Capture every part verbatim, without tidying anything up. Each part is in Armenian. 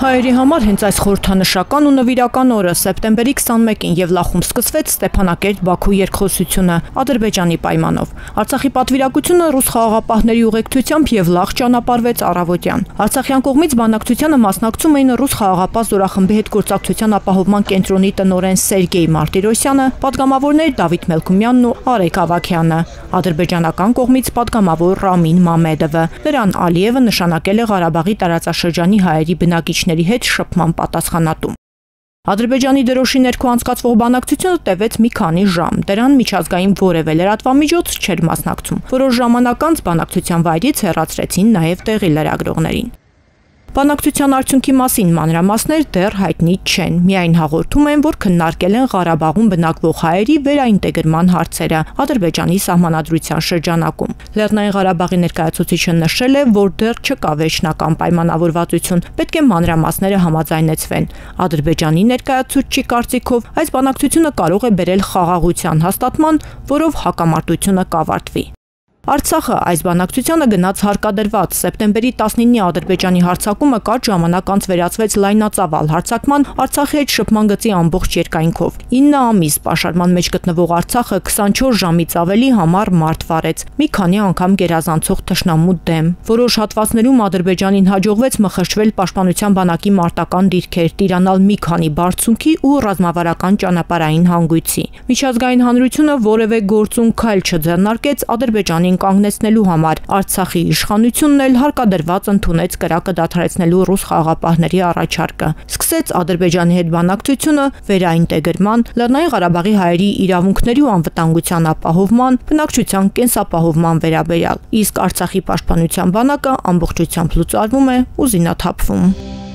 Հայերի համար հենց այս խորհրդանշական ու նվիրական օրը սեպտեմբերի քսանմեկին Եվլախում սկսվեց Ստեփանակերտ-Բաքու երկխոսությունը Ադրբեջանի պայմանով։ Արցախի պատվիրակությունը ռուս խաղաղապահների ուղեկցությամբ Եվլախ ճանապարհվեց առավոտյան։ Արցախյան կողմից բանակցությանը մասնակցում էին ռուս խաղաղապահ զորախմբի հետ գործակցության ապահովման կենտրոնի տնօրեն Սերգեյ Մարտիրոսյանը, պատգամավորներ Դավիթ Մելքումյանն ու Արեգ Ավագյանը, ադրբեջանական կողմից պատգամավոր Ռամին Մամեդովը։ Նրան Ալիևը նշանակել է Ղարաբաղի տարածաշրջանի հայերի բնակիչների հետ շփման պատասխանատու։ Ադրբեջանի դրոշի ներքո անցկացվող բանակցությունը տևեց մի քանի ժամ։ Դրան միջազգային որևէ լրատվամիջոց չէր մասնակցում։ Որոշ ժամանակ անց բանակցության վայրից հեռացրեցին նաև տեղի լրագրողներին։ Բանակցության արդյունքի մասին մանրամասներ դեռ հայտնի չեն, միայն հաղորդում են, որ քննարկել են Ղարաբաղում բնակվող հայերի վերաինտեգրման հարցերը Ադրբեջանի սահմանադրության շրջանակում։ Լեռնային Ղարաբաղի ներկայացուցիչը նշել է, որ դեռ չկա վերջնական պայմանավորվածություն, պետք է մանրամասները համաձայնեցվեն։ Ադրբեջանի ներկայացուցչի կարծիքով այս բանակցությունը կարող է բերել խաղաղության հաստատման, որով հակամարտությունը կավարտվի։ Արցախը այս բանակցությանը գնաց հարկադրված։ Սեպտեմբերի տասնինի Ադրբեջանի հարձակումը կարճ ժամանակ անց վերածվեց լայնածավալ հարձակման Արցախի հետ շփման գծի ամբողջ երկայնքով։ ինը ամիս պաշարման մեջ գտնվող Արցախը քսանչորս ժամից ավելի համառ մարտ վարեց, մի քանի անգամ գերազանցող թշնամու դեմ։ Որոշ հատվածներում Ադրբեջանին հաջողվեց մխրճվել պաշտպանության բանակի մարտական դիրքեր, տիրանալ մի քանի բարձունքի ու ռազմավարական ճանապարհային հանգույցի։ Միջազգային հանրությունը որևէ գործուն քայլ չձեռնարկեց Ադրբեջանին կանգնեցնելու համար։ Արցախի իշխանությունն էլ հարկադրված ընդունեց կրակը դադարեցնելու ռուս խաղաղապահների առաջարկը։ Սկսեց Ադրբեջանի հետ բանակցությունը վերաինտեգրման, Լեռնային Ղարաբաղի հայերի իրավունքների ու անվտանգության ապահովման, բնակչության կենսապահովման վերաբերյալ։ Իսկ Արցախի պաշտպանության բանակը ամբողջությամբ լուծարվում է ու զինաթափվում։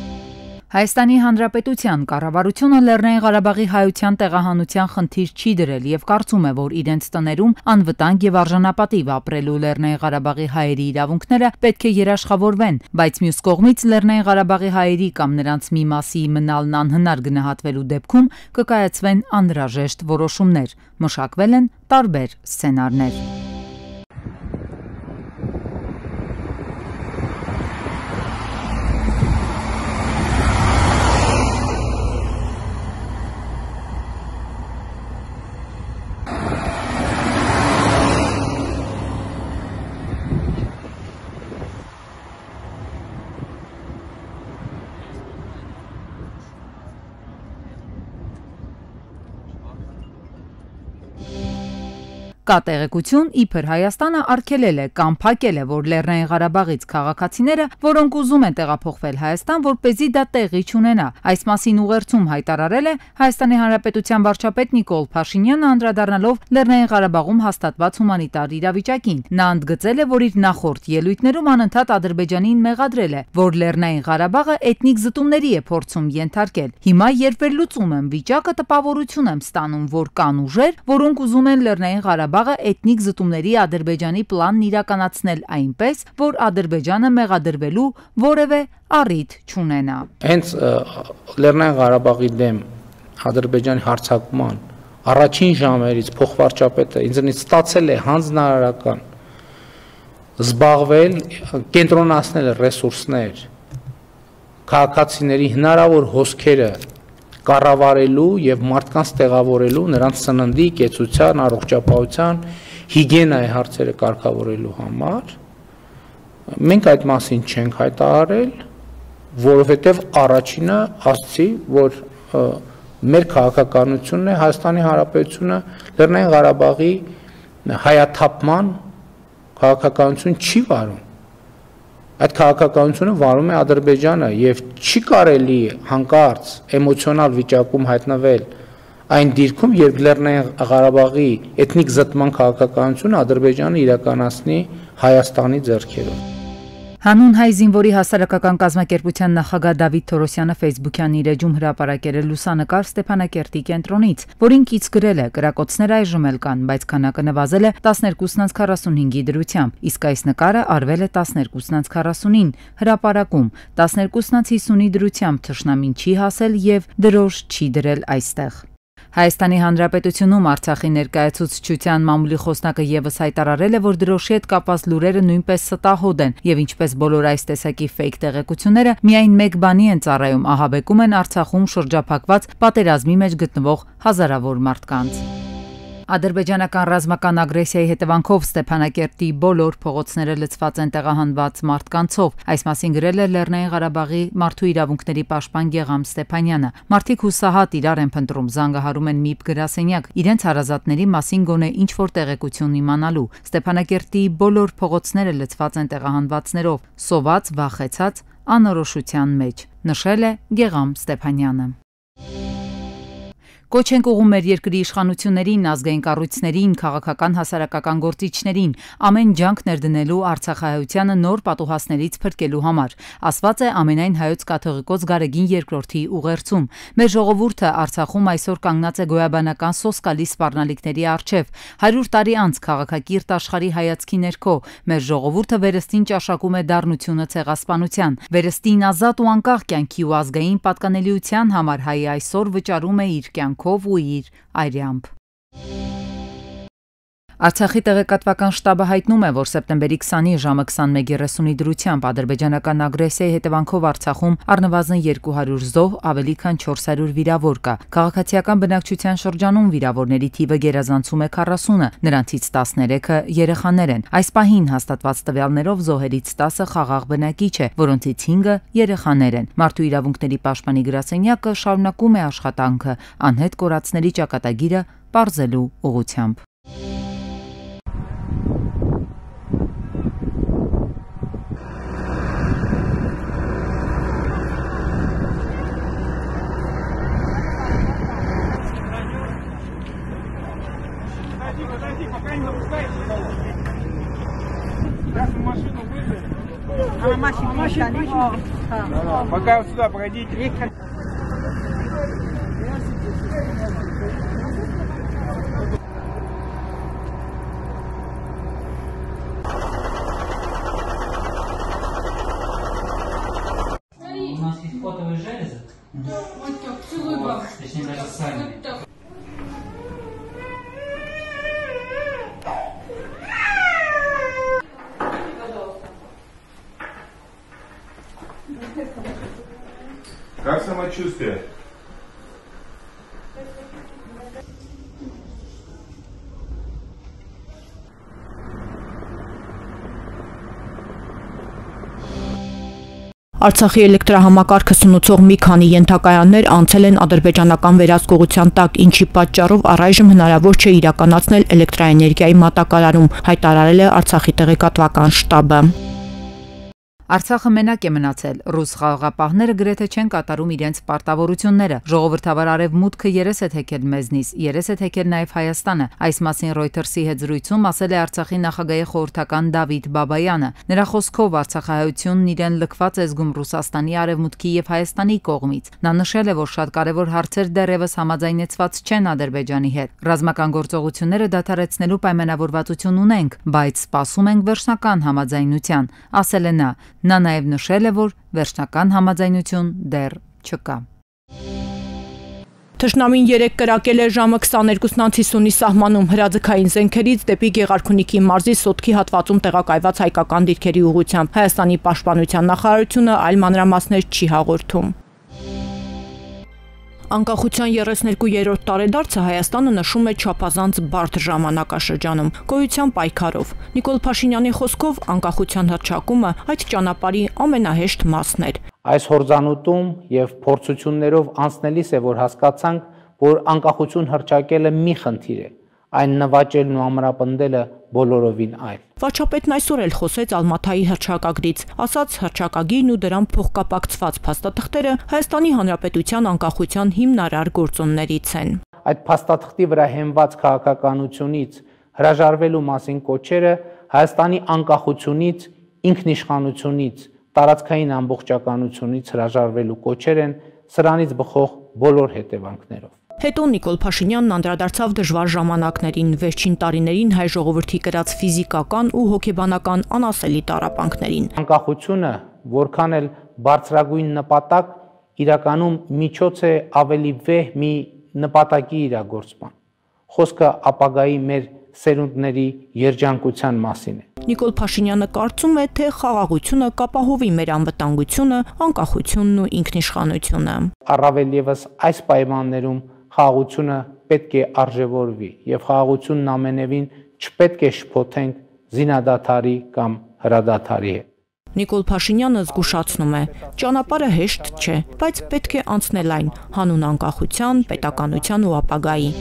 Հայաստանի Հանրապետության կառավարությունը Լեռնային Ղարաբաղի հայության տեղահանության խնդիր չի դրել եւ կարծում է, որ իրենց տներում անվտանգ եւ արժանապատիվ ապրելու Լեռնային Ղարաբաղի հայերի իրավունքները պետք է երաշխավորվեն, բայց մյուս կողմից Լեռնային Ղարաբաղի հայերի կամ նրանց մի մասի մնալն անհնար գնահատվելու դեպքում կկայացվեն անհրաժեշտ որոշումներ։ Մշակվել են տարբեր սցենարներ։ Կա տեղեկություն, իբր Հայաստանը արգելել է կամ փակել է, որ Լեռնային Ղարաբաղից քաղաքացիները, որոնք ուզում են տեղափոխվել Հայաստան, որպեսզի դա տեղի չունենա։ Այս մասին ուղերձում հայտարարել է Հայաստանի Հանրապետության վարչապետ Նիկոլ Փաշինյանը, անդրադառնալով Լեռնային Ղարաբաղում հաստատված հումանիտար իրավիճակին։ Նա ընդգծել է, որ իր նախորդ ելույթներում անընդհատ Ադրբեջանին մեղադրել է, որ Լեռնային Ղարաբաղը էթնիկ զտումների է փորձում ենթարկել։ Հիմա, երբ վերլուծում եմ վիճակը, տպավորություն եմ ստանում, որ կան ուժեր, որոնք ուզում են Լեռնային Ղարաբաղ էթնիկ զտումների Ադրբեջանի պլանն իրականացնել այնպես, որ Ադրբեջանը մեղադրվելու որևէ առիթ չունենա։ Հենց Լեռնային Ղարաբաղի դեմ Ադրբեջանի հարձակման առաջին ժամերից փոխվարչապետը ինձնից ստացել է հանձնարարական զբաղվել, կենտրոնացնել ռեսուրսներ, քաղաքացիների հնարավոր հոսքերը կառավարելու եւ մարդկանց տեղավորելու, նրանց սննդի, կեցության, առողջապահության, հիգիենայի հարցերը կարգավորելու համար։ Մենք այդ մասին չենք հայտարարել, որովհետեւ առաջինը ասացի, որ մեր քաղաքականությունն է Հայաստանի Հանրապետությունը Լեռնային Ղարաբաղի հայաթափման քաղաքականություն չի վարում։ Այդ քաղաքականությունը վարում է Ադրբեջանը եւ չի կարելի հանկարծ էմոցիոնալ վիճակում հայտնվել այն դիրքում, երբ Լեռնային Ղարաբաղի էթնիկ զտման քաղաքականությունը Ադրբեջանը իրականացնի Հայաստանի ձեռքերով։ Հանուն հայ զինվորի հասարակական կազմակերպության նախագահ Դավիթ Թորոսյանը Facebook-յան իր էջում հրապարակել է լուսանկար Ստեփանակերտի կենտրոնից, որին կից գրել է կրակոցներ այժմ էլ կան, բայց քանակը նվազել է տասներկուսն քառասունհինգի դրությամբ, իսկ այս նկարը արվել է տասներկուսն քառասունին հրապարակում, տասներկուսն հիսունի դրությամբ թշնամին չի հասել եւ դրոշ չի դրել այստեղ։ Հայաստանի Հանրապետությունում Արցախի ներկայացուցչության մամուլի խոսնակը ևս հայտարարել է, որ դրոշի հետ կապված լուրերը նույնպես ստահոդ են եւ ինչպես բոլոր այս տեսակի ֆեյք տեղեկությունները միայն մեկ բանի են ծառայում, ահաբեկում են Արցախում շրջափակված պատերազմի մեջ գտնվող հազարավոր մարդկանց։ Ադրբեջանական ռազմական ագրեսիայի հետևանքով Ստեփանակերտի բոլոր փողոցները լցված են տեղահանված մարդկանցով։ Այս մասին գրել է Լեռնային Ղարաբաղի մարդու իրավունքների պաշտպան Գեգամ Ստեփանյանը։ Մարդիկ հուսահատ իրար են փնտրում, զանգահարում են ՄԻՊ գրասենյակ, իրենց հարազատների մասին գոնե ինչ-որ տեղեկություն իմանալու։ Ստեփանակերտի բոլոր փողոցները լցված են տեղահանվածներով, սոված, վախեցած, անորոշության մեջ, նշել է Գեգամ Ստեփանյանը։ Կոչ ենք ուղղում մեր երկրի իշխանություններին, ազգային կառույցներին, քաղաքական հասարակական գործիչներին ամեն ջանք ներդնելու Արցախահայությանը նոր պատուհասներից փրկելու համար, ասված է ամենայն հայոց կաթողիկոս Գարեգին երկրորդի ուղերձում։ Մեր ժողովուրդը Արցախում այսօր կանգնած է գոյաբանական սոսկալի սպառնալիքների առջև։ հարյուր տարի անց քաղաքակիրթ աշխարհի հայացքի ներքո մեր ժողովուրդը վերստին ճաշակում է դառնությունը ցեղասպանության, վերստին ազատ ու անկախ կյանքի ու ազգային պատկանելիության համար հայ այսօր վճարում է իր կյանք ու իր այրամփ։ Արցախի տեղեկատվական շտաբը հայտնում է, որ սեպտեմբերի քսանին ժամը քսանմեկ երեսունի դրությամբ ադրբեջանական ագրեսիայի հետևանքով Արցախում առնվազն երկու հարյուր զոհ, ավելի քան չորս հարյուր վիրավոր կա։ Քաղաքացիական բնակչության շրջանում վիրավորների թիվը գերազանցում է քառասունը, նրանցից տասներեքը երեխաներ են։ Այս պահին հաստատված տվյալներով զոհերից տասը խաղաղ բնակիչ է, որոնցից հինգը երեխաներ են։ Մարդու իրավունքների պաշտպանի գրասենյակը շարունակում է աշխատանքը անհետ կորածների ճակատագիրը պարզելու ուղղությամբ։ Пока вот сюда пройдите. У нас есть потовые железы. Вот так, целый бак. Точнее, даже сами. Как самочувствие? Արցախի էլեկտրահամակարգը սնուցող մի քանի ենթակայաններ անցել են ադրբեջանական վերահսկողության տակ, ինչի պատճառով առայժմ հնարավոր չէ իրականացնել էլեկտրաէներգիայի մատակարարում, հայտարարել է Արցախի տեղեկատվական շտաբը։ Արցախը մենակ է մնացել, ռուս խաղաղապահները գրեթե չեն կատարում իրենց պարտավորությունները, ժողովրդավար արևմուտքը երես է թեքել մեզնից, երես է թեքել նաև Հայաստանը, այս մասին Reuters-ի հետ զրույցում ասել է Արցախի նախագահի խորհրդական Դավիթ Բաբայանը, նրա խոսքով Արցախահայությունն իրեն լքված է զգում Ռուսաստանի, Արևմուտքի եւ Հայաստանի կողմից, նա նշել է, որ շատ կարևոր հարցեր դեռևս համաձայնեցված չեն Ադրբեջանի հետ, ռազմական գործողությունները դադարեցնելու պայմանավորվածություն ունենք, բայց սպասում ենք վերջնական համաձայնության, ասել է նա։ Նա նաև նշել է, որ վերջնական համաձայնություն դեռ չկա։ Թշնամին երեկ կրակել է ժամը քսաներկուսն հիսունի սահմանում հրաձգային զենքերից դեպի Գեղարքունիքի մարզի Սոտքի հատվածում տեղակայված հայկական դիրքերի ուղղությամբ։ Հայաստանի պաշտպանության նախարարությունը այլ մանրամասներ չի հաղորդում։ Անկախության երեսներկուերորդ տարեդարձը Հայաստանը նշում է չափազանց բարդ ժամանակաշրջանում, գոյության պայքարով։ Նիկոլ Փաշինյանի խոսքով անկախության հռչակումը այդ ճանապարհի ամենահեշտ մասն էր։ Այս հորձանուտում եւ փորձություններով անցնելիս է, որ հասկացանք, որ անկախություն հռչակելը մի խնդիր է, այն նվաճելն ու ամրապնդելը բոլորովին այլ։ Վարչապետն այսօր էլ խոսեց Ալմաթայի հռչակագրից, ասաց հռչակագիրն ու դրան փոխկապակցված փաստաթղթերը Հայաստանի Հանրապետության անկախության հիմնարար գործոններից են։ Այդ փաստաթղթի վրա հենված քաղաքականությունից հրաժարվելու մասին կոչերը Հայաստանի անկախությունից, ինքնիշխանությունից, տարածքային ամբողջականությունից հրաժարվելու կոչեր են սրանից բխող բոլոր հետևանքներով։ Հետո Նիկոլ Փաշինյանն անդրադարձավ դժվար ժամանակներին, վերջին տարիներին հայ ժողովրդի կրած ֆիզիկական ու հոգեբանական անասելի տառապանքներին։ Անկախությունը, որքան էլ բարձրագույն նպատակ, իրականում միջոց է ավելի վեհ մի նպատակի իրագործման։ Խոսքը ապագայի մեր սերունդների երջանկության մասին է։ Նիկոլ Փաշինյանը կարծում է, թե խաղաղությունը կապահովի մեր անվտանգությունը, անկախությունն ու ինքնիշխանությունը։ Առավել ևս այս պայմաններում խաղաղությունը պետք է արժևորվի եւ խաղաղությունն ամենևին չպետք է շփոթենք զինադադարի կամ հրադադարի հետ։ Նիկոլ Փաշինյանը զգուշացնում է, ճանապարհը հեշտ չէ, բայց պետք է անցնել այն հանուն անկախության, պետականության ու ապագայի։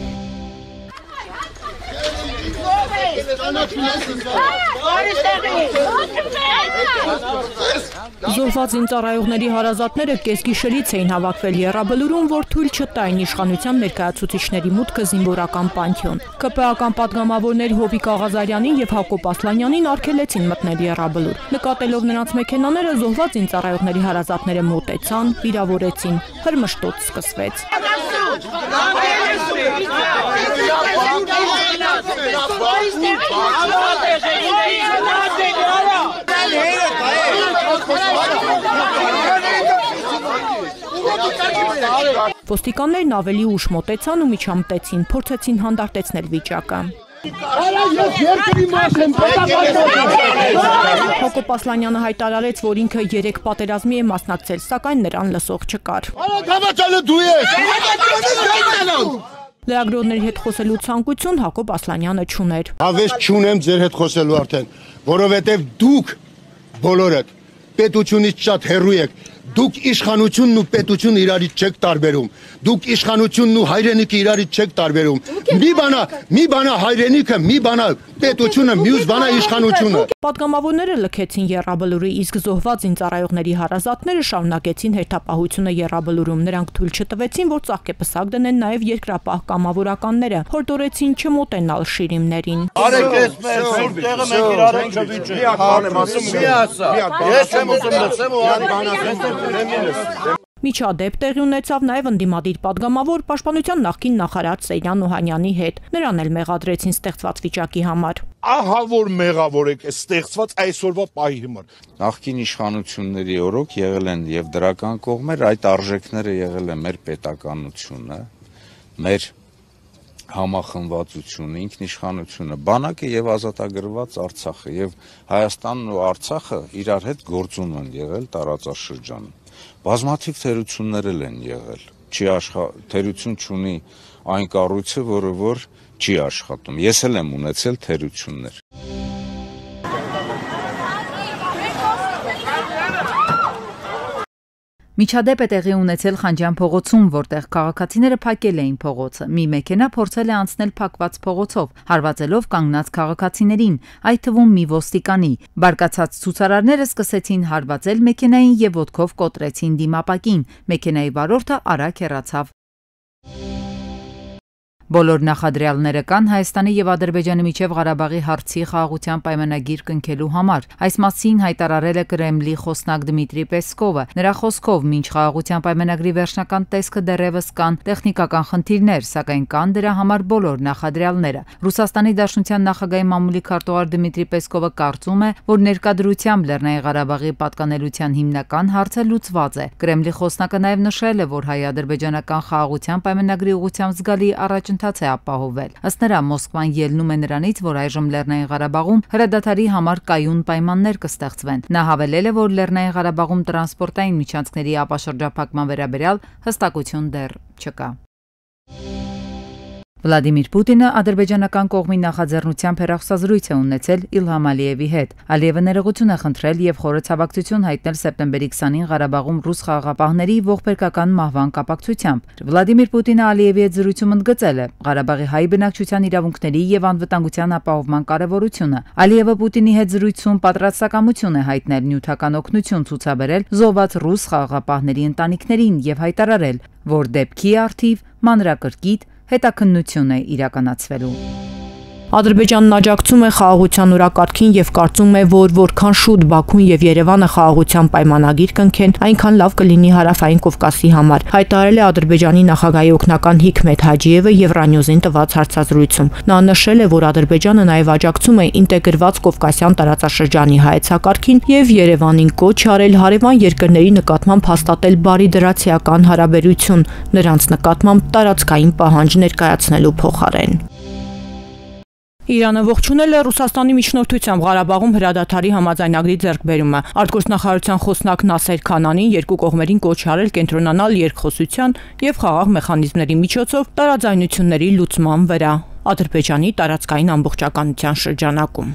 Զոհված զինծառայողների հարազատները կեսգիշերից էին հավաքվել Եռաբլուրում, որ թույլ չտային իշխանության ներկայացուցիչների մուտքը զինվորական պանթեոն։ ԿՊԱ-ական պատգամավորներ Հովիկ Աղազարյանին եւ Հակոբ Ասլանյանին արգելեցին մտնել Եռաբլուր։ Նկատելով նրանց մեքենաները, զոհված զինծառայողների հարազատները մոտեցան, վիրավորեցին։ Հրմշտոց սկսվեց։ Ոստիկաններն ավելի ուշ մոտեցան ու միջամտեցին, փորձեցին հանդարտեցնել վիճակը։ Հակոբ Ասլանյանը հայտարարեց, որ ինքը երեք պատերազմի է մասնակցել, սակայն նրան լսող չկար։ Լրագրողների հետ խոսելու ցանկություն Հակոբ Ասլանյանը չուներ։ Հավես չունեմ ձեր հետ խոսելու արդեն, որովհետև դուք բոլորդ պետությունից շատ հեռու եք։ Դուք իշխանությունն ու պետությունը իրարից չեք տարբերում։ Դուք իշխանությունն ու հայրենիքը իրարից չեք տարբերում։ Մի բանա, մի բանա հայրենիքը, մի բանա պետությունը, մյուս բանա իշխանությունը։ Պատգամավորները լքեցին Եռաբլուրի, իսկ զոհված զինծառայողների հարազատները շարունակեցին հերթապահությունը Եռաբլուրում։ Նրանք թույլ չտվեցին, որ ծաղկեպսակ դնեն նաև երկրապահ կամավորականները, հորդորեցին չմոտենալ շիրիմներին։ Արեք էս մեր տեղը մենք իրար ենք չվիճի։ Մի ասա։ Ես եմ ուզում լսեմ ու արի բանա։ Միջադեպ տեղի ունեցավ նաև ընդդիմադիր պատգամավոր պաշտպանության նախկին նախարար Սեյրան Օհանյանի հետ։ Նրան էլ մեղադրեցին ստեղծված վիճակի համար։ Ահա որ մեղավոր եք ստեղծված այսօրվա պահի համար։ Նախկին իշխանությունների օրոք եղել են եւ դրական կողմեր, այդ արժեքները եղել է մեր պետականությունը, մեր համախմբվածությունը, ինքնիշխանությունը, բանակը եւ ազատագրված Արցախը եւ Հայաստանն ու Արցախը իրար հետ գործուն են եղել տարածաշրջանում։ Բազմաթիվ թերություններ են եղել։ Չի աշխա թերություն չունի այն կառույցը, որը որ չի աշխատում։ Ես էլ եմ ունեցել թերություններ։ Միջադեպ է տեղի ունեցել Խանջյան փողոցում, որտեղ քաղաքացիները փակել էին փողոցը։ Մի մեքենա փորձել է անցնել փակված փողոցով, հարվածելով կանգնած քաղաքացիներին, այդ թվում մի ոստիկանի։ Բարկացած ցուցարարները սկսեցին հարվածել մեքենային եւ ոտքով կոտրեցին դիմապակին։ Մեքենայի վարորդը արագ հեռացավ։ Բոլոր նախադրյալները կան Հայաստանի եւ Ադրբեջանի միջև Ղարաբաղի հարցի խաղաղության պայմանագիր կնքելու համար։ Այս մասին հայտարարել է Կրեմլի խոսնակ Դմիտրի Պեսկովը։ Նրա խոսքով, մինչ խաղաղության պայմանագրի վերջնական տեսքը դեռևս կան տեխնիկական խնդիրներ, սակայն կան դրա համար բոլոր նախադրյալները։ Ռուսաստանի Դաշնության նախագահի մամուլի քարտուղար Դմիտրի Պեսկովը կարծում է, որ ներկայությամբ Լեռնային Ղարաբաղի պատկանելության հիմնական հարցը լուծված է։ Կրեմլի խոսնակը նաեւ նշել է, որ հայ-ադրբեջանական խաղաղության պայմանագրի ուղղությամբ զգալի առաջ է ապահովել։ Ըստ նրա, Մոսկվան ելնում է նրանից, որ այժմ Լեռնային Ղարաբաղում հրադադարի համար կայուն պայմաններ կստեղծվեն։ Նա հավելել է, որ Լեռնային Ղարաբաղում տրանսպորտային միջանցքների ապաշրջափակման վերաբերյալ հստակություն դեռ չկա։ Վլադիմիր Պուտինը ադրբեջանական կողմի նախաձեռնությամբ հեռախոսազրույց է ունեցել Իլհամ Ալիևի հետ։ Ալիևը ներողություն է խնդրել եւ խորը ցավակցություն հայտնել սեպտեմբերի քսանին Ղարաբաղում ռուս խաղաղապահների ողբերգական մահվան կապակցությամբ։ Վլադիմիր Պուտինը Ալիևի հետ զրույցում ընդգծել է Ղարաբաղի հայ բնակչության իրավունքների եւ անվտանգության ապահովման կարեւորությունը։ Ալիևը Պուտինի հետ զրույցում պատրաստակամություն է հայտնել նյութական օգնություն ցուցաբերել զոհված ռուս խաղաղապահների ընտանիքներին եւ հայտարարել, որ դեպքի առթիվ մանրակրկիտ հետաքննություն է իրականացվելու։ Ադրբեջանն աջակցում է խաղաղության օրակարգին եւ կարծում է, որ որքան շուտ Բաքուն եւ Երևանը խաղաղության պայմանագիր կնքեն, այնքան լավ կլինի Հարավային Կովկասի համար, հայտարարել է Ադրբեջանի նախագահի օգնական Հիքմեթ Հաջիևը Եվրանյուզին տված հարցազրույցում։ Նա նշել է, որ Ադրբեջանը նաեւ աջակցում է ինտեգրված Կովկասյան տարածաշրջանի հայեցակարգին եւ Երևանին կոչ արել հարևան երկրների նկատմամբ հաստատել բարիդրացիական հարաբերություն, նրանց նկատմամբ տարածքային պահանջ ներկայացնելու փոխարեն։ Իրանը ողջունել է Ռուսաստանի միջնորդությամբ Ղարաբաղում հրադադարի համաձայնագրի ձեռքբերումը։ Արտգործնախարարության խոսնակ Նասեր Քանանին երկու կողմերին կոչ արել կենտրոնանալ երկխոսության եւ խաղաղ մեխանիզմների միջոցով տարաձայնությունների լուծման վրա Ադրբեջանի տարածքային ամբողջականության շրջանակում։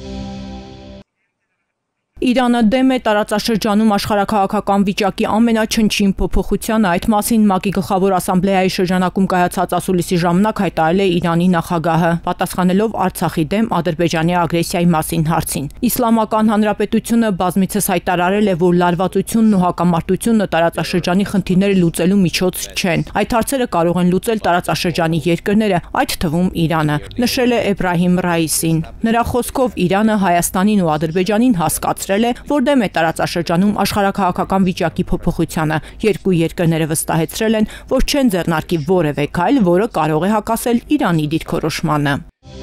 Իրանը դեմ է տարածաշրջանում աշխարհաքաղաքական վիճակի ամենաչնչին փոփոխությանը, այդ մասին ՄԱԿ-ի գլխավոր ասամբլեայի շրջանակում կայացած ասուլիսի ժամանակ հայտարարել է Իրանի նախագահը, պատասխանելով Արցախի դեմ Ադրբեջանի ագրեսիայի մասին հարցին։ Իսլամական Հանրապետությունը բազմիցս հայտարարել է, որ լարվածությունն ու հակամարտությունը տարածաշրջանի խնդիրները լուծելու միջոց չեն։ Այդ հարցերը կարող են լուծել տարածաշրջանի երկրները, այդ թվում Իրանը, նշել է Էբրահիմ Ռայիսին։ Նրա խոսքով Իրանը Հայաստանին ու Ադրբեջանին հասկացրել է, որ դեմ է տարածաշրջանում աշխարհաքաղաքական վիճակի փոփոխությանը։ Երկու երկրները վստահեցրել են, որ չեն ձեռնարկի որևէ քայլ, որը կարող է հակասել Իրանի դիրքորոշմանը։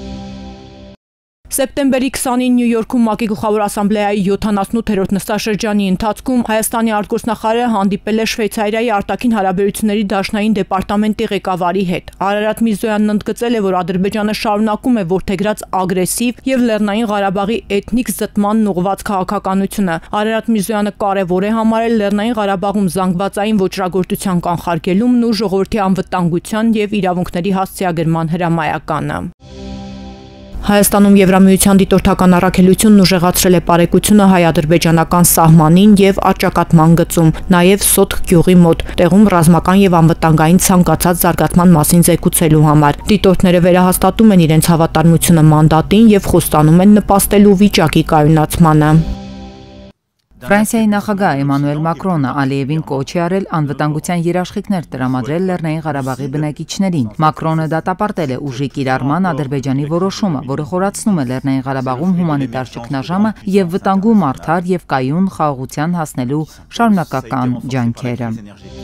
Սեպտեմբերի քսանին Նյու Յորքում ՄԱԿ-ի գլխավոր ասամբլեայի յոթանասունութերորդ նստաշրջանի ընթացքում Հայաստանի արտգործնախարարը հանդիպել է Շվեյցարիայի արտաքին հարաբերությունների դաշնային դեպարտամենտի ղեկավարի հետ։ Արարատ Միրզոյանն ընդգծել է, որ Ադրբեջանը շարունակում է որդեգրած ագրեսիվ եւ Լեռնային Ղարաբաղի էթնիկ զտմանն ուղղված քաղաքականությունը։ Արարատ Միրզոյանը կարևոր է համարել Լեռնային Ղարաբաղում զանգվածային ոճրագործության կանխարգելումն ու ժողովրդի անվտանգության եւ իրավունքների հասցեագրման հրամայականը։ Հայաստանում Եվրամիության դիտորդական առաքելությունն ուժեղացրել է բարեկությունը հայ-ադրբեջանական սահմանին եւ առճակատման գծում, նաեւ Սոտք գյուղի մոտ, տեղում ռազմական եւ անվտանգային ցանկացած զարգացման մասին զեկուցելու համար։ Դիտորդները վերահաստատում են իրենց հավատարմությունը մանդատին եւ խոստանում են նպաստելու վիճակի կայունացմանը։ Ֆրանսիայի նախագահ Էմանուել Մակրոնը Ալիևին կոչ է արել անվտանգության երաշխիքներ տրամադրել Լեռնային Ղարաբաղի բնակիչներին։ Մակրոնը դատապարտել է ուժի կիրառման Ադրբեջանի որոշումը, որը խորացնում է Լեռնային Ղարաբաղում հումանիտար ճգնաժամը եւ վտանգում արդար եւ կայուն խաղաղության հասնելու շարունակական ջանքերը։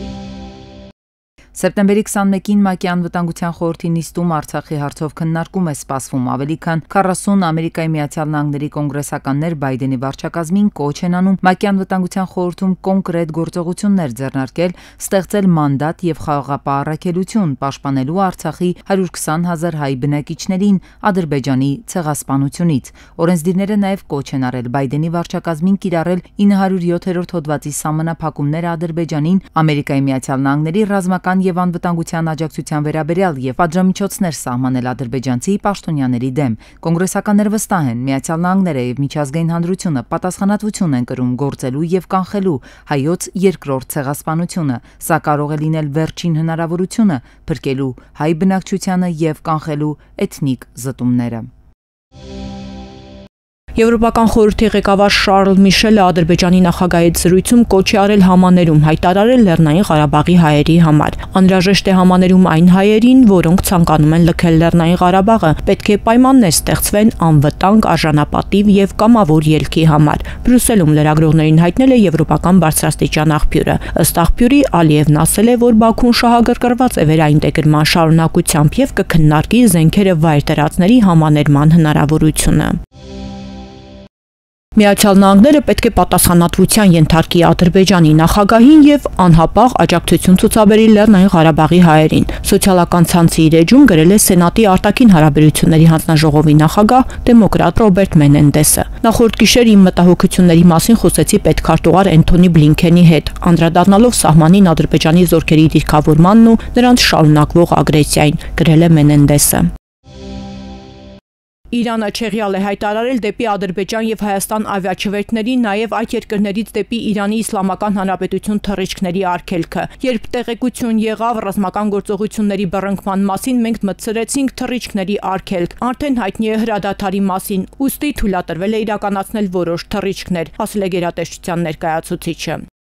Սեպտեմբերի քսանմեկին ՄԱԿ-ի անվտանգության խորհրդի նիստում Արցախի հարցով քննարկում է սպասվում, ավելի քան քառասուն Ամերիկայի Միացյալ Նահանգների կոնգրեսականներ Բայդենի վարչակազմին կոչ են անում ՄԱԿ-ի անվտանգության խորհրդում կոնկրետ գործողություններ ձեռնարկել, ստեղծել մանդատ եւ խաղաղապահ առաքելություն, պաշտպանելու Արցախի հարյուր քսան հազար հայ բնակիչներին Ադրբեջանի ցեղասպանությունից։ Օրենսդիրները նաեւ կոչ են արել Բայդենի վարչակազմին կիրառել ինը հարյուր յոթերորդ հոդվածի սահմանափակումները Ադրբեջանին Ամերիկայի Միացյալ Նահանգների ռազմական եւ անվտանգության աջակցության վերաբերյալ եւ պատժամիջոցներ սահմանել ադրբեջանցի պաշտոնյաների դեմ։ Կոնգրեսականները վստահ են, Միացյալ Նահանգները եւ միջազգային հանրությունը պատասխանատվություն են կրում գործելու եւ կանխելու հայոց երկրորդ ցեղասպանությունը։ Սա կարող է լինել վերջին հնարավորությունը փրկելու հայ բնակչությանը եւ կանխելու էթնիկ զտումները։ Եվրոպական խորհրդի ղեկավար Շարլ Միշելը Ադրբեջանի նախագահի հետ զրույցում կոչ է արել համաներում հայտարարել Լեռնային Ղարաբաղի հայերի համար։ Անհրաժեշտ է համաներում այն հայերին, որոնք ցանկանում են լքել Լեռնային Ղարաբաղը, պետք է պայմաններ ստեղծվեն անվտանգ, արժանապատիվ եւ կամավոր ելքի համար։ Բրյուսելում լրագրողներին հայտնել է եվրոպական բարձրաստիճան աղբյուրը։ Ըստ աղբյուրի Ալիևն ասել է, որ Բաքուն շահագրգռված է վերաինտեգրման շարունակությամբ եւ կքննարկի զենքերը վայր դրածների համաներման հնարավորությունը։ Միացյալ Նահանգները պետք է պատասխանատվության ենթարկի Ադրբեջանի նախագահին եւ անհապաղ աջակցություն ցուցաբերի Լեռնային Ղարաբաղի հայերին։ Սոցիալական ցանցի իր էջում գրել է Սենատի արտաքին հարաբերությունների հանձնաժողովի նախագահ դեմոկրատ Ռոբերտ Մենենդեսը։ Նախորդ գիշեր իմ մտահոգությունների մասին խոսեցի պետքարտուղար Էնթոնի Բլինքենի հետ, անդրադառնալով սահմանին Ադրբեջանի զորքերի դիրքավորմանն ու նրանց շարունակվող ագրեսիային, գրել է Մենենդեսը։ Իրանը չեղյալ է հայտարարել դեպի Ադրբեջան եւ Հայաստան ավիաչվերթների, նաեւ այդ երկրներից դեպի Իրանի Իսլամական Հանրապետություն թռիչքների արգելքը։ Երբ տեղեկություն եղավ ռազմական գործողությունների բռնկման մասին, մենք մտցրեցինք թռիչքների արգելք։ Արդեն հայտնի է հրադադարի մասին, ուստի թույլատրվել է իրականացնել որոշ թռիչքներ, ասել է գերատեսչության ներկայացուցիչը։